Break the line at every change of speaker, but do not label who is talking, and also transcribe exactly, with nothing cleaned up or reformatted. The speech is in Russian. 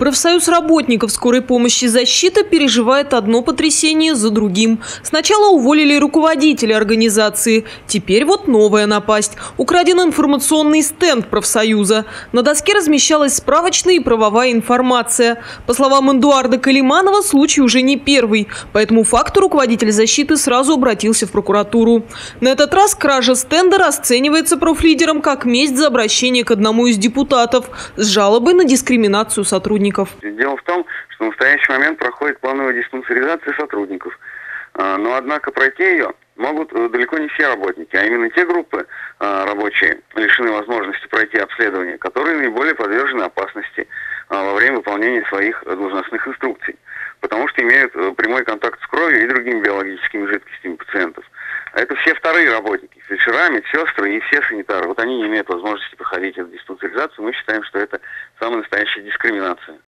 Профсоюз работников скорой помощи «Защита» переживает одно потрясение за другим. Сначала уволили руководителя организации. Теперь вот новая напасть. Украден информационный стенд профсоюза. На доске размещалась справочная и правовая информация. По словам Эдуарда Калиманова, случай уже не первый. По этому факту руководитель «Защиты» сразу обратился в прокуратуру. На этот раз кража стенда расценивается профлидером как месть за обращение к одному из депутатов с жалобой на дискриминацию сотрудников.
Дело в том, что в настоящий момент проходит плановая диспансеризация сотрудников. Но, однако, пройти ее могут далеко не все работники, а именно те группы рабочие лишены возможности пройти обследование, которые наиболее подвержены опасности во время выполнения своих должностных инструкций, потому что имеют прямой контакт с кровью и другими биологическими жидкостями пациентов. Это все вторые работники, фельдшера, медсестры и все санитары. Вот они не имеют возможности проходить эту диспансеризацию. Мы считаем, что это самая настоящая дискриминация.